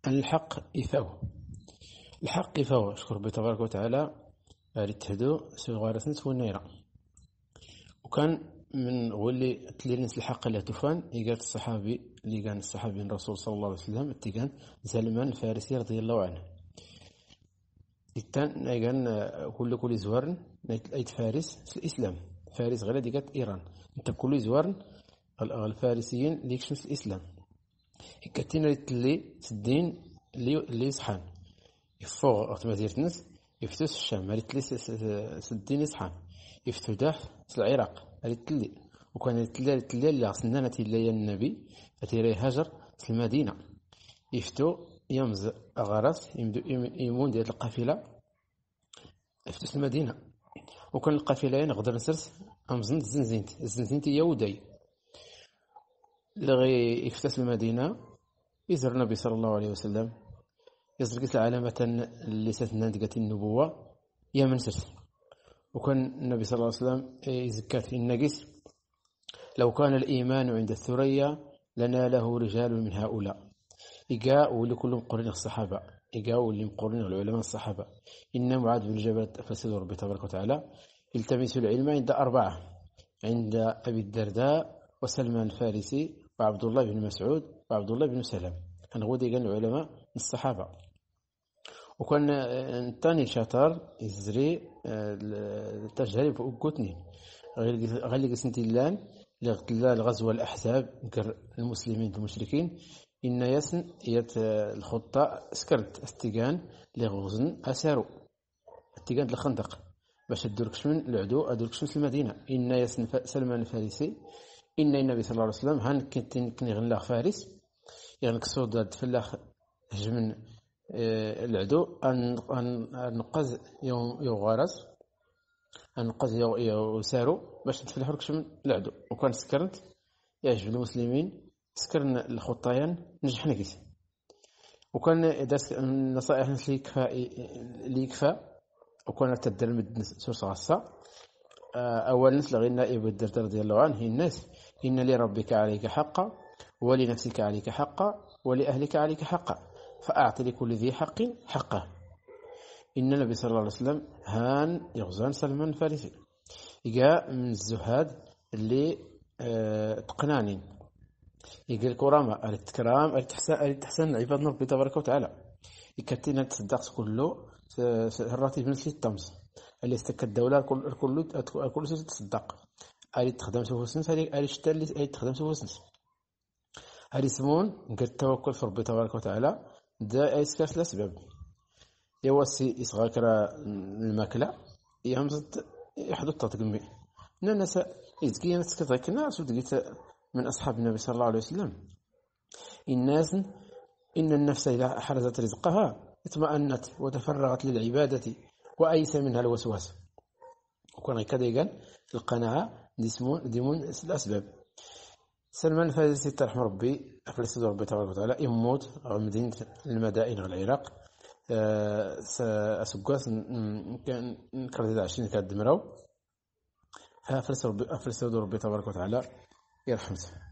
الحق إفاو. الحق إفاو شكر ربي تبارك وتعالى ريتهدو سوغارة سنت والنيرة. وكان من ولي تلينس الحق لا تفان يقال الصحابي اللي كان الصحابي الرسول صلى الله عليه وسلم التيجان سلمان الفارسي رضي الله عنه. التان كان كل زوارن ايت فارس الاسلام فارس غير ديكات ايران انت كل زوارن الفارسيين اللي يكشف الاسلام كاتين اللي سدين اللي يصحان يفوق وقت ما ديرتنس يفتوس الشام ريت لي سدين يصحان يفتو داح العراق ريت لي وكان ريت لي اللي سنانة اللي النبي فتيري هاجر في المدينة يفتو يمز أغارس يمون ديال القافلة يفتوس المدينة وكان القافلة نقدر نسرس أمزن الزنزينت هي وداي لغي يفتس المدينة يزر النبي صلى الله عليه وسلم يزرقت العلامة اللي ستنادقت النبوة يا من سرس. وكان النبي صلى الله عليه وسلم يزكات في النقس لو كان الإيمان عند الثريا لناله رجال من هؤلاء إجاء ولكل مقرن الصحابة إجاء واللي مقرن العلماء الصحابة إن معاذ بن جبل فسد ربي تبارك وتعالى التمس العلم عند أربعة عند أبي الدرداء وسلمان الفارسي وعبد الله بن مسعود وعبد الله بن سلام أنا غودي قال العلماء الصحابة. وكان الثاني شاطر يزري التجارب وقوتني غير سنتيلان لغزو الأحزاب المسلمين المشركين إن يسن يت الخطة سكرت استيقان لغزن أسارو استيقان الخندق باش الدركش من العدو أدركش من المدينة إن يسن سلمان الفارسي إن النبي صلى الله عليه وسلم هان كنت غنلاغ فارس يعني كسود فلاخ هجمن العدو أن نقز يوم غارس أن نقز يسارو باش نتفلح ركش من العدو. وكان سكرت يعجب المسلمين سكرنا الخطايان نجح نقيس. وكان داس النصائح اللي يكفى وكان تدر مد سورس غصة أول ناس لغينا ابن الدرداء رضي الله عنه الناس إن لربك عليك حقا ولنفسك عليك حقا ولأهلك عليك حقا فأعط لكل ذي حق حقه. إن النبي صلى الله عليه وسلم هان يغزان سلمان الفارسي جاء من الزهاد اللي تقنانين يقول كرامة التكرام التحسن عباد ربي تبارك وتعالى يكتين تصدق كله الراتب من 6 طمس اللي استكت الدولة الكل تصدق اللي تخدم سوى سنس اللي اشتري اللي تخدم سوى سنس هذه يسمون قد التوكل في ربي تبارك وتعالى دا ايسكاس الاسباب يوسي يصغر كرا الماكلة يهمزت يحدث تطقمي الناس يزكي ناس كذاكنا سودقيت من أصحاب النبي صلى الله عليه وسلم الناس إن النفس إذا حرزت رزقها اطمأنت وتفرغت للعبادة وأيس منها الوسواس. وكان كذا يقال القناعة ديمون الأسباب. سلمان الفارسي ترحم ربي أفلسد ربي تبارك وتعالى يموت مدينة المدائن والعراق أسقاس كان كرد 20 كاد دمرو فأفلسد ربي تبارك وتعالى يرحمه.